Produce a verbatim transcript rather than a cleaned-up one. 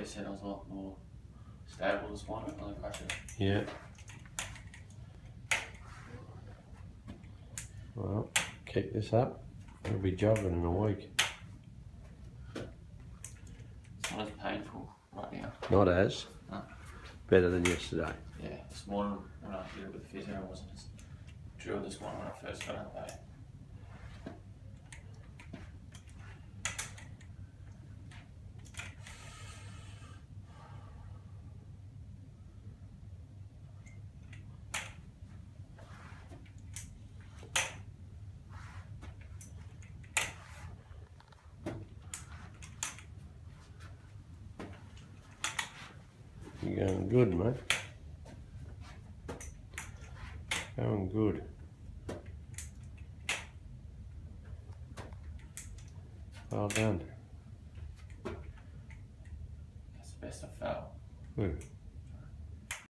said I was a lot more stable this morning on the crusher. Yeah. Well, keep this up. I'll be jogging in a week. It's not as painful right now. Not as? No. Better than yesterday. Yeah, this morning when I did it with the physio, I wasn't as drilled this morning when I first got out there. You're going good, mate. Going good. Well done. That's the best I felt. Good.